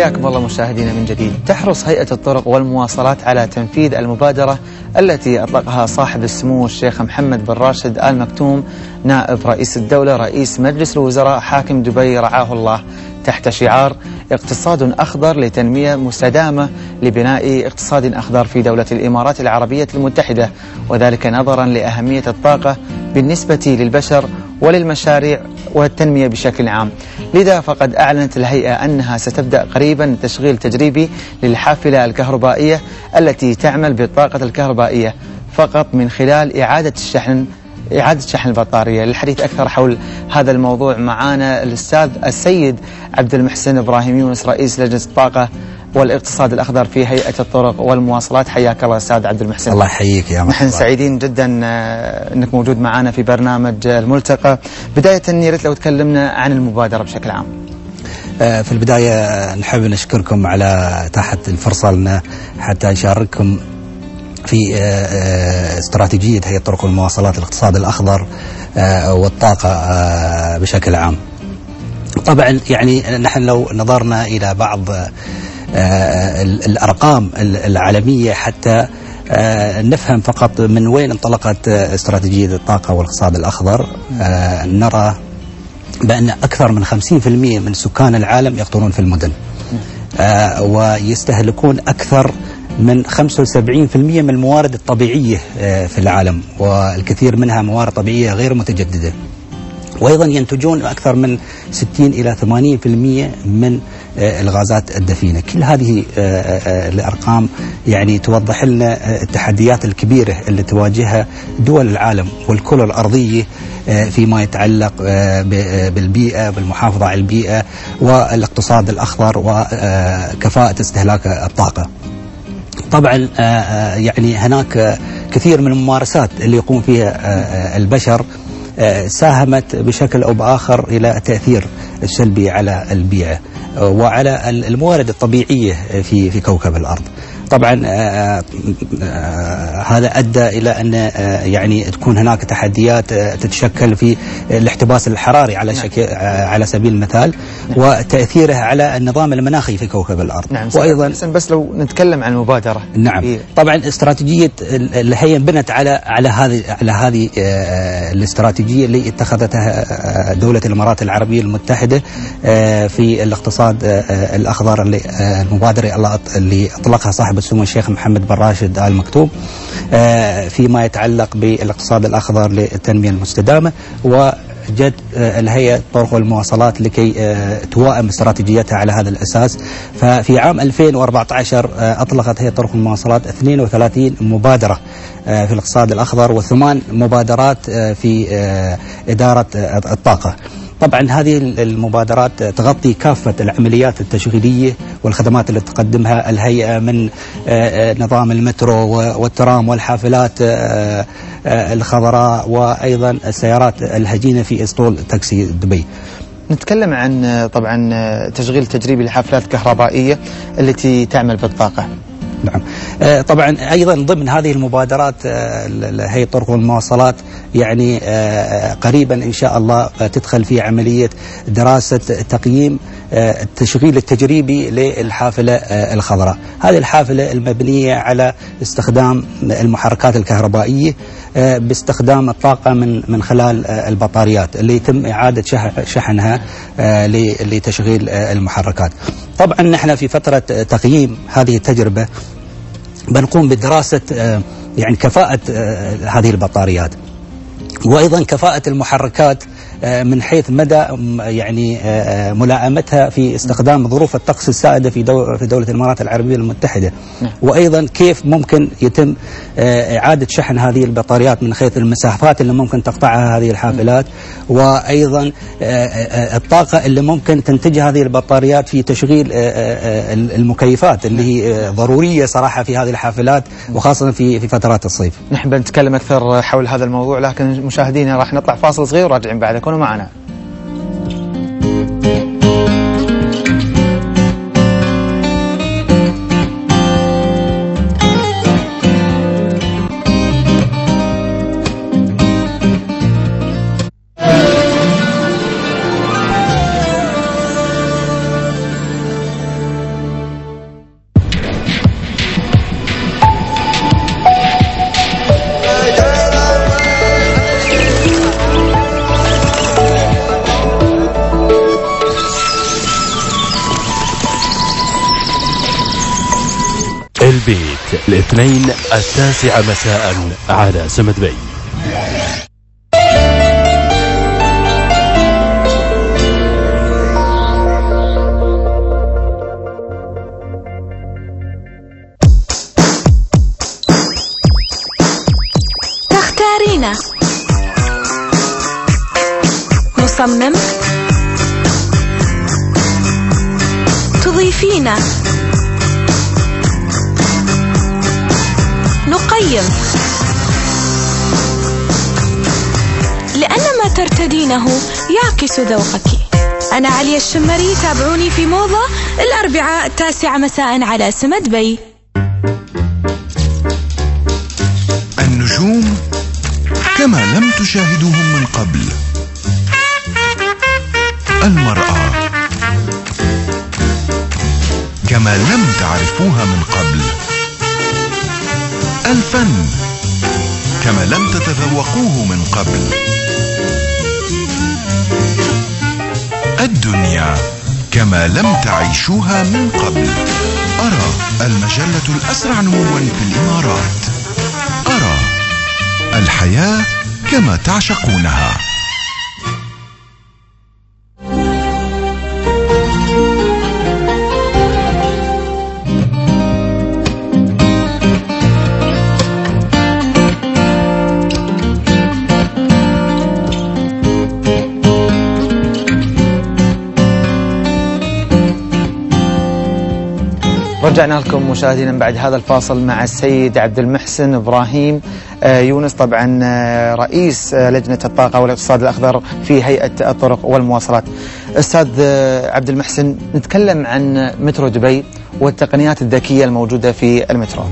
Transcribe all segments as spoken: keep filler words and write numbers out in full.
حياكم الله مشاهدينا من جديد. تحرص هيئة الطرق والمواصلات على تنفيذ المبادرة التي أطلقها صاحب السمو الشيخ محمد بن راشد آل مكتوم نائب رئيس الدولة رئيس مجلس الوزراء حاكم دبي رعاه الله، تحت شعار اقتصاد أخضر لتنمية مستدامة لبناء اقتصاد أخضر في دولة الإمارات العربية المتحدة، وذلك نظرا لأهمية الطاقة بالنسبة للبشر وللمشاريع والتنمية بشكل عام. لذا فقد أعلنت الهيئة أنها ستبدأ قريبا تشغيل تجريبي للحافلة الكهربائية التي تعمل بالطاقة الكهربائية فقط من خلال إعادة الشحن إعادة شحن البطارية. للحديث أكثر حول هذا الموضوع معانا الأستاذ السيد عبد المحسن إبراهيم يونس رئيس لجنة الطاقة والاقتصاد الأخضر في هيئة الطرق والمواصلات. حياك الله أستاذ عبد المحسن. الله يحييك يا نحن سعيدين جدا أنك موجود معنا في برنامج الملتقى. بداية يا ريت لو تكلمنا عن المبادرة بشكل عام. في البداية نحب نشكركم على إتاحة الفرصة لنا حتى نشارككم في استراتيجية هيئة الطرق والمواصلات الاقتصاد الأخضر والطاقة بشكل عام. طبعا يعني نحن لو نظرنا إلى بعض الأرقام العالمية حتى نفهم فقط من وين انطلقت استراتيجية الطاقة والاقتصاد الأخضر، نرى بأن أكثر من خمسين بالمئة من سكان العالم يقطنون في المدن، ويستهلكون أكثر من خمسة وسبعين بالمئة من الموارد الطبيعية في العالم، والكثير منها موارد طبيعية غير متجددة، وأيضا ينتجون أكثر من ستين إلى ثمانين بالمئة من الغازات الدفينة. كل هذه الأرقام يعني توضح لنا التحديات الكبيرة اللي تواجهها دول العالم والكرة الأرضية فيما يتعلق بالبيئة، بالمحافظة على البيئة والاقتصاد الأخضر وكفاءة استهلاك الطاقة. طبعا يعني هناك كثير من الممارسات اللي يقوم فيها البشر ساهمت بشكل أو بآخر إلى تأثير السلبي على البيئة وعلى الموارد الطبيعية في في كوكب الأرض. طبعا آآ آآ هذا أدى إلى أن يعني تكون هناك تحديات تتشكل في الاحتباس الحراري على شكل على سبيل المثال، وتأثيره على النظام المناخي في كوكب الأرض. نعم. وأيضا بس لو نتكلم عن المبادرة. نعم. طبعا استراتيجية اللي هي بنت على على هذه على هذه الاستراتيجية اللي اتخذتها دولة الإمارات العربية المتحدة في الاقتصاد الأخضر، اللي المبادرة اللي أطلقها صاحب السمو الشيخ محمد بن راشد آل مكتوم فيما يتعلق بالاقتصاد الأخضر للتنمية المستدامة. وجد الهيئة الطرق والمواصلات لكي توائم استراتيجيتها على هذا الأساس. ففي عام ألفين وأربعة عشر أطلقت هيئة الطرق والمواصلات اثنين وثلاثين مبادرة في الاقتصاد الأخضر وثمان مبادرات في إدارة الطاقة. طبعا هذه المبادرات تغطي كافة العمليات التشغيلية والخدمات اللي تقدمها الهيئة، من نظام المترو والترام والحافلات الخضراء وأيضا السيارات الهجينة في اسطول تاكسي دبي. نتكلم عن طبعا تشغيل تجريبي لحافلات كهربائية التي تعمل بالطاقة. نعم. طبعا أيضا ضمن هذه المبادرات هيئة الطرق والمواصلات يعني قريبا إن شاء الله تدخل في عملية دراسة تقييم التشغيل التجريبي للحافلة الخضراء. هذه الحافلة المبنية على استخدام المحركات الكهربائية باستخدام الطاقة من من خلال البطاريات اللي يتم إعادة شحنها لتشغيل المحركات. طبعا نحن في فترة تقييم هذه التجربة بنقوم بدراسة يعني كفاءة هذه البطاريات وأيضا كفاءة المحركات من حيث مدى يعني ملائمتها في استخدام ظروف الطقس السائدة في دولة في دولة الإمارات العربية المتحدة، وأيضا كيف ممكن يتم إعادة شحن هذه البطاريات من حيث المسافات اللي ممكن تقطعها هذه الحافلات، وأيضا الطاقة اللي ممكن تنتجها هذه البطاريات في تشغيل المكيفات اللي هي ضرورية صراحة في هذه الحافلات وخاصة في في فترات الصيف. نحن نتكلم أكثر حول هذا الموضوع، لكن مشاهدينا راح نطلع فاصل صغير وراجعين بعد. كونوا معنا. الاثنين التاسعة مساء على سمد بي. تختارين مصمم، تضيفين، نقيم، لأن ما ترتدينه يعكس ذوقك. أنا عليا الشمري، تابعوني في موضة الأربعاء التاسعة مساء على سمد بي. النجوم كما لم تشاهدوهم من قبل، المرأة كما لم تعرفوها من قبل، الفن كما لم تتذوقوه من قبل، الدنيا كما لم تعيشوها من قبل. أرى المجلة الأسرع نموا في الإمارات. أرى الحياة كما تعشقونها. رجعنا لكم مشاهدينا بعد هذا الفاصل مع السيد عبد المحسن إبراهيم يونس، طبعا رئيس لجنة الطاقة والاقتصاد الأخضر في هيئة الطرق والمواصلات. أستاذ عبد المحسن، نتكلم عن مترو دبي والتقنيات الذكية الموجودة في المترو.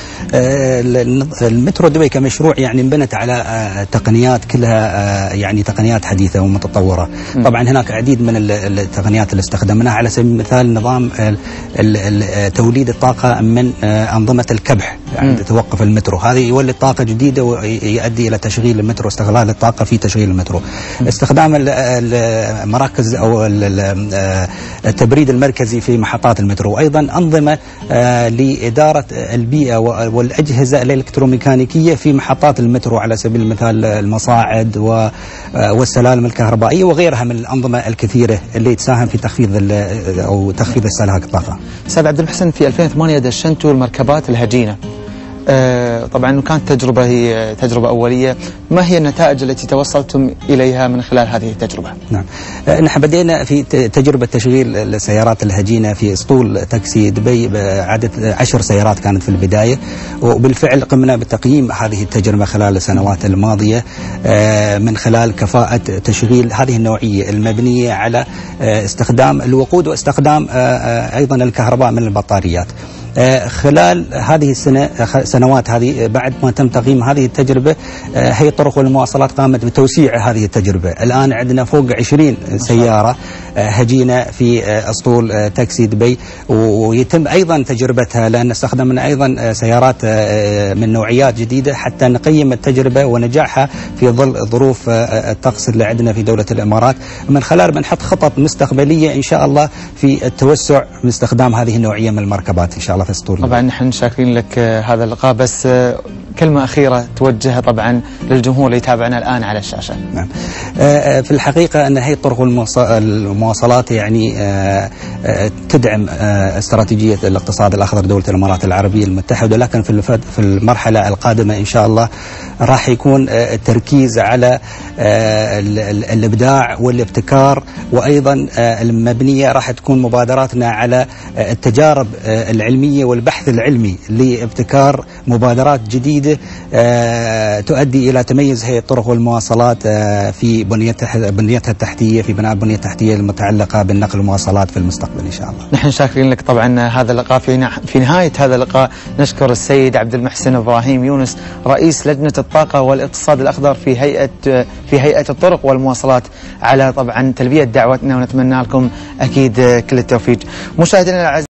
المترو دبي كمشروع يعني انبنت على تقنيات كلها يعني تقنيات حديثة ومتطورة. طبعا هناك عديد من التقنيات اللي استخدمناها، على سبيل المثال نظام توليد الطاقة من أنظمة الكبح عند توقف المترو، هذه يولد طاقة جديدة ويؤدي إلى تشغيل المترو، استغلال الطاقة في تشغيل المترو. استخدام المراكز أو التبريد المركزي في محطات المترو، وأيضا أنظمة لإدارة البيئة والأجهزة الإلكتروميكانيكية في محطات المترو، على سبيل المثال المصاعد والسلالم الكهربائية وغيرها من الأنظمة الكثيرة اللي تساهم في تخفيض أو تخفيض استهلاك الطاقة. أستاذ عبد المحسن، في ألفين وثمانية دشنتوا المركبات الهجينة. آه طبعا كانت تجربة هي تجربة أولية، ما هي النتائج التي توصلتم إليها من خلال هذه التجربة؟ نعم، آه نحن بدينا في تجربة تشغيل السيارات الهجينة في اسطول تاكسي دبي بعدد عشر سيارات كانت في البداية، وبالفعل قمنا بتقييم هذه التجربة خلال السنوات الماضية آه من خلال كفاءة تشغيل هذه النوعية المبنية على آه استخدام الوقود واستخدام آه أيضا الكهرباء من البطاريات. خلال هذه السنة سنوات هذه بعد ما تم تقييم هذه التجربة، هيئة الطرق والمواصلات قامت بتوسيع هذه التجربة. الآن عندنا فوق عشرين سيارة هجينة في أسطول تاكسي دبي، ويتم أيضا تجربتها لأن استخدمنا أيضا سيارات من نوعيات جديدة حتى نقيم التجربة ونجاحها في ظل ظروف الطقس اللي عندنا في دولة الإمارات، من خلال بنحط خطط مستقبلية إن شاء الله في التوسع باستخدام هذه النوعية من المركبات إن شاء الله في أسطول. طبعا نحن شاكرين لك هذا اللقاء، بس كلمة أخيرة توجهها طبعا للجمهور اللي يتابعنا الآن على الشاشة. نعم، في الحقيقة أن هيئة الطرق والمواصلات يعني تدعم استراتيجية الاقتصاد الأخضر دولة الإمارات العربية المتحدة، لكن في المرحلة القادمة إن شاء الله راح يكون التركيز على الإبداع والابتكار، وأيضا المبنية راح تكون مبادراتنا على التجارب العلمية والبحث العلمي لابتكار مبادرات جديدة تؤدي إلى تميز هيئة الطرق والمواصلات في بنيتها التحتية، في بناء البنية التحتية المتعلقة بالنقل والمواصلات في المستقبل إن شاء الله. نحن شاكرين لك طبعا هذا اللقاء. في في نهاية هذا اللقاء نشكر السيد عبد المحسن إبراهيم يونس، رئيس لجنة الطاقة والاقتصاد الأخضر في هيئة في هيئة الطرق والمواصلات، على طبعا تلبية دعوتنا، ونتمنى لكم أكيد كل التوفيق. مشاهدينا الأعزاء،